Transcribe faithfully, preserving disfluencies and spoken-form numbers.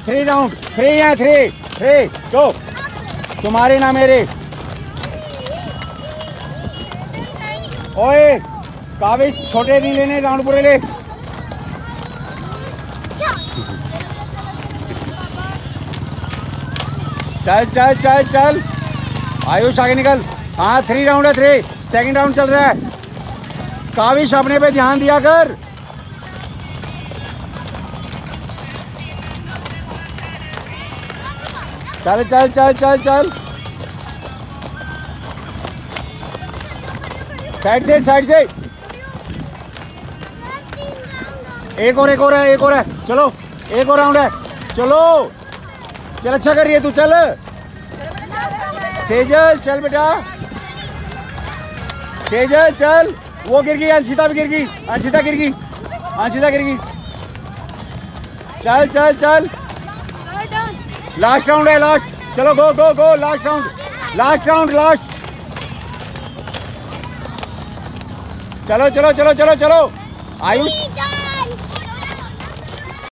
Three round, three है, three three go. तुम्हारे ना मेरे। ओए काबिज छोटे नहीं लेने, राउंड पूरे ले। चल चल चल चल आयुष आगे निकल। हाँ थ्री राउंड है, थ्री सेकंड राउंड चल रहा है। काविश अपने पे ध्यान दिया कर। चल चल चल चल चल साइड से साइड से। एक और एक और है, एक और है। चलो एक और राउंड है। चलो चल, अच्छा कर रही है तू। चल सेजल चल बेटा, सेजल चल। वो गिर गई, अंशिता भी गिर गई, अंशिता गिर गई, अंशिता गिर गई। चल चल चल लास्ट राउंड है, लास्ट। चलो go go go, last round, last round, last. चलो चलो चलो चलो चलो आयुष